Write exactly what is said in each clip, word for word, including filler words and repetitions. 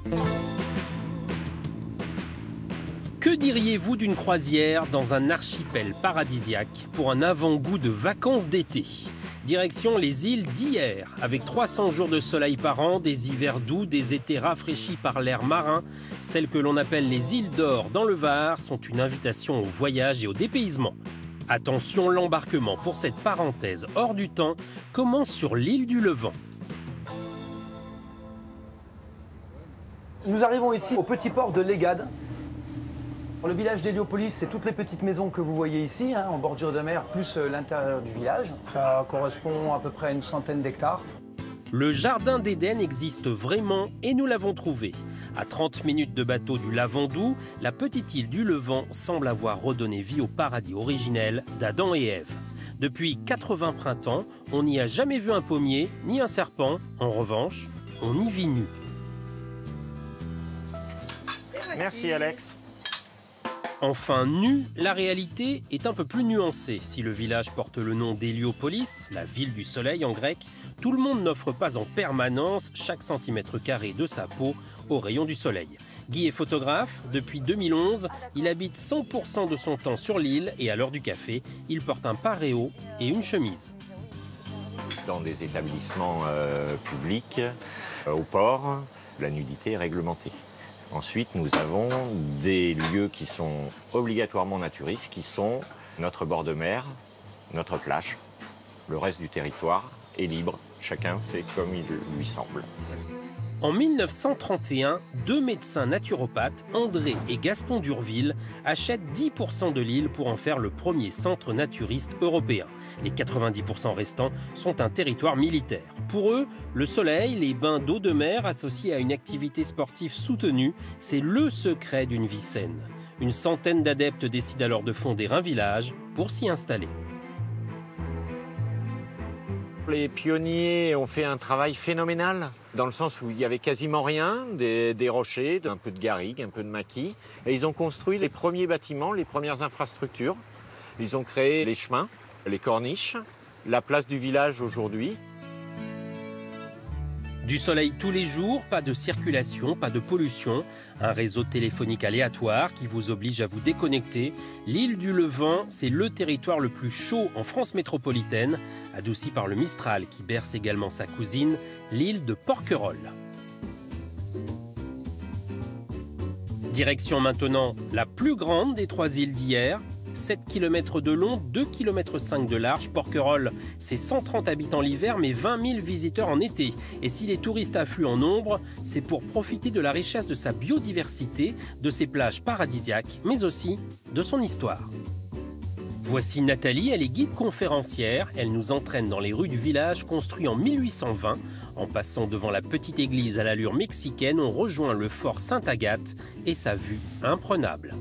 Que diriez-vous d'une croisière dans un archipel paradisiaque pour un avant-goût de vacances d'été? Direction les îles d'Hyères, avec trois cents jours de soleil par an, des hivers doux, des étés rafraîchis par l'air marin. Celles que l'on appelle les îles d'Or dans le Var sont une invitation au voyage et au dépaysement. Attention, l'embarquement pour cette parenthèse hors du temps commence sur l'île du Levant. Nous arrivons ici au petit port de Légade. Le village d'Héliopolis, c'est toutes les petites maisons que vous voyez ici, hein, en bordure de mer, plus euh, l'intérieur du village. Ça correspond à peu près à une centaine d'hectares. Le jardin d'Éden existe vraiment et nous l'avons trouvé. À trente minutes de bateau du Lavandou, la petite île du Levant semble avoir redonné vie au paradis originel d'Adam et Ève. Depuis quatre-vingts printemps, on n'y a jamais vu un pommier ni un serpent. En revanche, on y vit nu. Merci Alex. Enfin nu, la réalité est un peu plus nuancée. Si le village porte le nom d'Héliopolis, la ville du soleil en grec, tout le monde n'offre pas en permanence chaque centimètre carré de sa peau aux rayons du soleil. Guy est photographe. Depuis deux mille onze, il habite cent pour cent de son temps sur l'île et à l'heure du café, il porte un paréo et une chemise. Dans des établissements euh, publics, euh, au port, la nudité est réglementée. Ensuite, nous avons des lieux qui sont obligatoirement naturistes, qui sont notre bord de mer, notre plage. Le reste du territoire est libre. Chacun fait comme il lui semble. En mille neuf cent trente et un, deux médecins naturopathes, André et Gaston Durville, achètent dix pour cent de l'île pour en faire le premier centre naturiste européen. Les quatre-vingt-dix pour cent restants sont un territoire militaire. Pour eux, le soleil, les bains d'eau de mer associés à une activité sportive soutenue, c'est le secret d'une vie saine. Une centaine d'adeptes décident alors de fonder un village pour s'y installer. Les pionniers ont fait un travail phénoménal, dans le sens où il n'y avait quasiment rien, des, des rochers, un peu de garrigue, un peu de maquis. Et ils ont construit les premiers bâtiments, les premières infrastructures. Ils ont créé les chemins, les corniches, la place du village aujourd'hui. Du soleil tous les jours, pas de circulation, pas de pollution, un réseau téléphonique aléatoire qui vous oblige à vous déconnecter. L'île du Levant, c'est le territoire le plus chaud en France métropolitaine, adouci par le Mistral qui berce également sa cousine, l'île de Porquerolles. Direction maintenant la plus grande des trois îles d'Hyères. sept kilomètres de long, deux virgule cinq kilomètres de large. Porquerolles, c'est cent trente habitants l'hiver, mais vingt mille visiteurs en été. Et si les touristes affluent en nombre, c'est pour profiter de la richesse de sa biodiversité, de ses plages paradisiaques, mais aussi de son histoire. Voici Nathalie, elle est guide conférencière. Elle nous entraîne dans les rues du village construit en mille huit cent vingt. En passant devant la petite église à l'allure mexicaine, on rejoint le fort Sainte-Agathe et sa vue imprenable.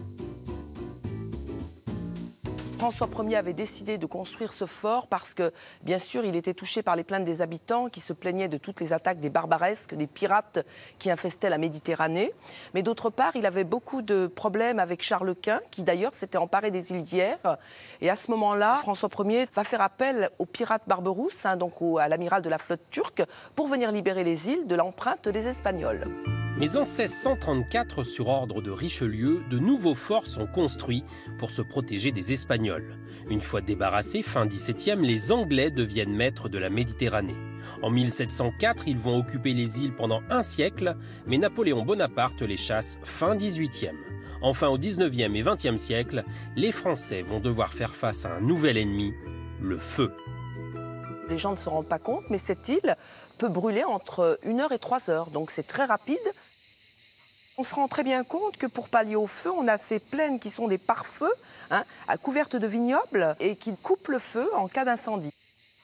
François Ier avait décidé de construire ce fort parce que, bien sûr, il était touché par les plaintes des habitants qui se plaignaient de toutes les attaques des barbaresques, des pirates qui infestaient la Méditerranée. Mais d'autre part, il avait beaucoup de problèmes avec Charles Quint, qui d'ailleurs s'était emparé des îles d'Hyères. Et à ce moment-là, François Ier va faire appel aux pirates barberousses, hein, donc au, à l'amiral de la flotte turque, pour venir libérer les îles de l'empreinte des Espagnols. Mais en seize cent trente-quatre, sur ordre de Richelieu, de nouveaux forts sont construits pour se protéger des Espagnols. Une fois débarrassés, fin dix-septième, les Anglais deviennent maîtres de la Méditerranée. En mille sept cent quatre, ils vont occuper les îles pendant un siècle, mais Napoléon Bonaparte les chasse fin dix-huitième. Enfin, au dix-neuvième et vingtième siècle, les Français vont devoir faire face à un nouvel ennemi, le feu. Les gens ne se rendent pas compte, mais cette île peut brûler entre une heure et trois heures, donc c'est très rapide. On se rend très bien compte que pour pallier au feu, on a ces plaines qui sont des pare-feux, hein, couvertes de vignobles et qui coupent le feu en cas d'incendie.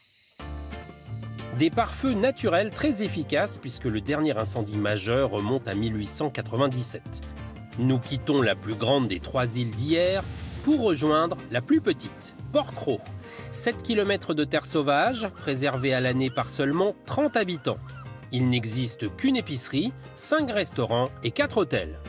Des pare-feux naturels très efficaces puisque le dernier incendie majeur remonte à mille huit cent quatre-vingt-dix-sept. Nous quittons la plus grande des trois îles d'Hyères pour rejoindre la plus petite, Porquerolles. sept kilomètres de terre sauvage, préservée à l'année par seulement trente habitants. Il n'existe qu'une épicerie, cinq restaurants et quatre hôtels.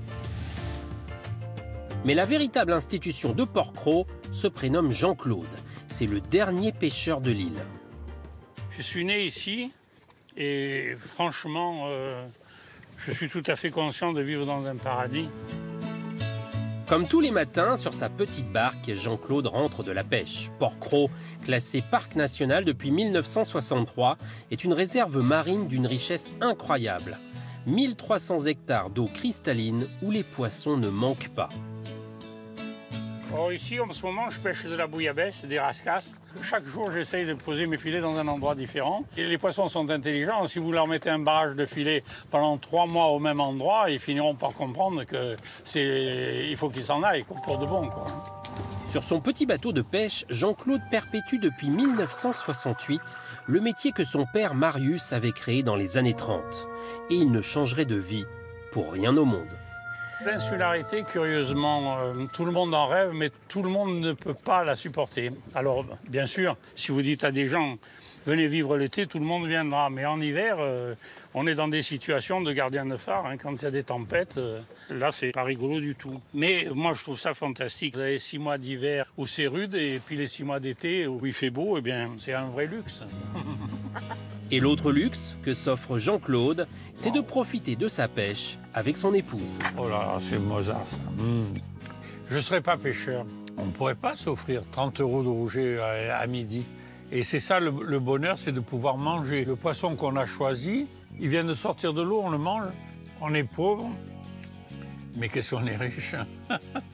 Mais la véritable institution de Porquerolles se prénomme Jean-Claude. C'est le dernier pêcheur de l'île. Je suis né ici et franchement, euh, Je suis tout à fait conscient de vivre dans un paradis. Comme tous les matins, sur sa petite barque, Jean-Claude rentre de la pêche. Port-Cros, classé parc national depuis mille neuf cent soixante-trois, est une réserve marine d'une richesse incroyable. mille trois cents hectares d'eau cristalline où les poissons ne manquent pas. Oh, ici, en ce moment, je pêche de la bouillabaisse, des rascasses. Chaque jour, j'essaye de poser mes filets dans un endroit différent. Et les poissons sont intelligents. Si vous leur mettez un barrage de filets pendant trois mois au même endroit, ils finiront par comprendre que c'est, il faut qu'ils s'en aillent pour de bon, quoi. Sur son petit bateau de pêche, Jean-Claude perpétue depuis mille neuf cent soixante-huit le métier que son père Marius avait créé dans les années trente. Et il ne changerait de vie pour rien au monde. L'insularité, curieusement, euh, tout le monde en rêve, mais tout le monde ne peut pas la supporter. Alors, bien sûr, si vous dites à des gens, venez vivre l'été, tout le monde viendra. Mais en hiver, euh, on est dans des situations de gardien de phare. Hein, quand il y a des tempêtes, euh, là, c'est pas rigolo du tout. Mais moi, je trouve ça fantastique. Vous avez six mois d'hiver où c'est rude, et puis les six mois d'été où il fait beau, eh bien, c'est un vrai luxe. Et l'autre luxe que s'offre Jean-Claude, c'est de profiter de sa pêche avec son épouse. Oh là là, c'est Mozart, ça. Mmh. Je ne serais pas pêcheur. On ne pourrait pas s'offrir trente euros de rouget à, à midi. Et c'est ça le, le bonheur, c'est de pouvoir manger. Le poisson qu'on a choisi, il vient de sortir de l'eau, on le mange. On est pauvre, mais qu'est-ce qu'on est riche.